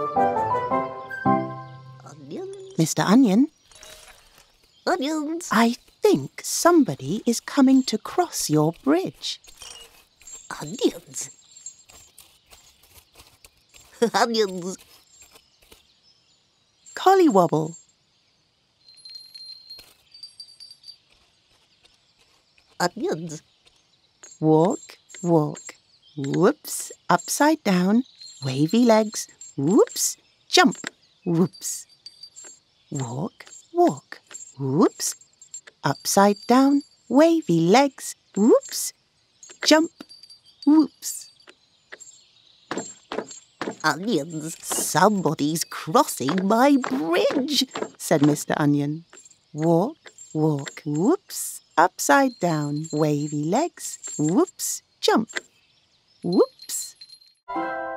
Onions. Mr. Onion, Onions. I think somebody is coming to cross your bridge. Onions. Onions. Collywobble. Onions. Walk, walk. Whoops, upside down. Wavy legs. Whoops, jump. Whoops. Walk, walk. Whoops, upside down. Wavy legs. Whoops, jump. Whoops. Onions. Somebody's crossing my bridge, said Mr. Onion. Walk, walk. Whoops, upside down. Wavy legs. Whoops, jump. Whoops.